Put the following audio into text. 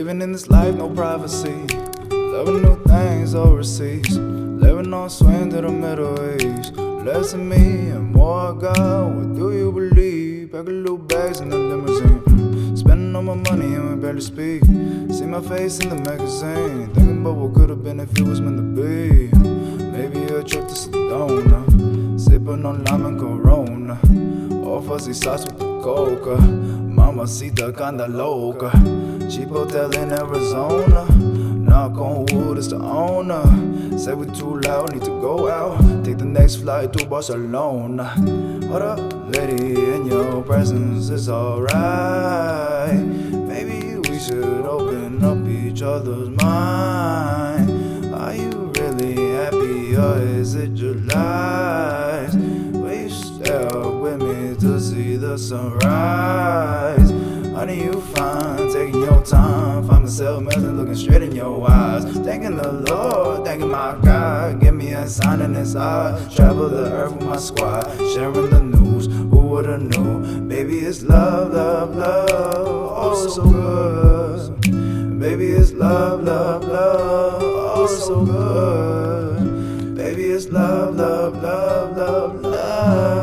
Living in this life, no privacy. Loving new things overseas. Living on swing to the Middle East. Less of me and more I got. What do you believe? Pack a little bags in the limousine. Spending all my money and we barely speak. See my face in the magazine. Thinking about what could've been if it was meant to be. Maybe a trip to Sedona. Sipping on lime and Corona. All fuzzy sauce with the coca. Mama cita kinda loca. Cheap hotel in Arizona. Knock on wood, it's the owner. Say we too loud, need to go out. Take the next flight to Barcelona. Hold up, lady, in your presence is alright. Maybe we should open up each other's mind. Are you really happy or is it your lies? Will you stay up with me to see the sunrise? Honey, you fine, taking your time. Find myself melting, looking straight in your eyes. Thanking the Lord, thanking my God. Give me a sign in his eye. Travel the earth with my squad, sharing the news. Who would've knew? Baby, it's love, love, love. Oh, so good. Baby, it's love, love, love. Oh, so good. Baby, it's love, love, love, love, love.